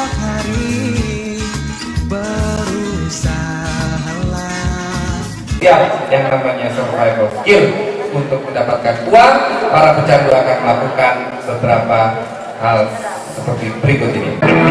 setiap hari berusahalah. Ya, yang namanya survival skill untuk mendapatkan uang, para pecandu akan melakukan beberapa hal seperti berikut ini.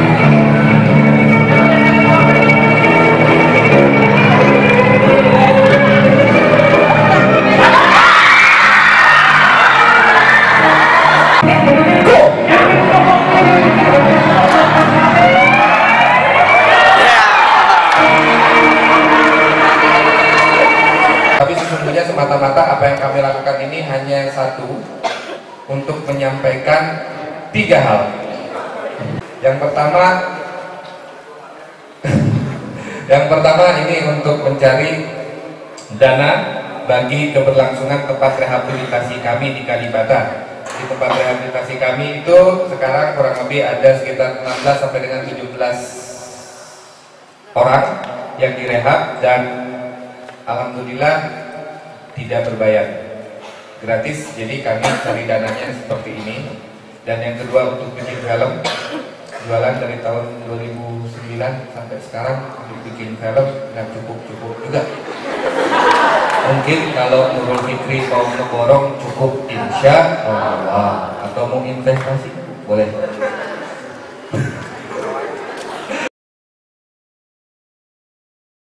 Tapi sesungguhnya semata-mata apa yang kami lakukan ini hanya satu, untuk menyampaikan 3 hal. Yang pertama ini untuk mencari dana bagi keberlangsungan tempat rehabilitasi kami di Kalibata. Di tempat rehabilitasi kami itu sekarang kurang lebih ada sekitar 16 sampai dengan 17 orang yang direhab, dan alhamdulillah tidak berbayar, gratis. Jadi kami cari dananya seperti ini. Dan yang kedua untuk bikin film, jualan dari tahun 2009 sampai sekarang untuk bikin film nggak cukup juga. Mungkin kalau Nurul Fikri mau ngeborong cukup, insya Allah. Atau mau investasi boleh.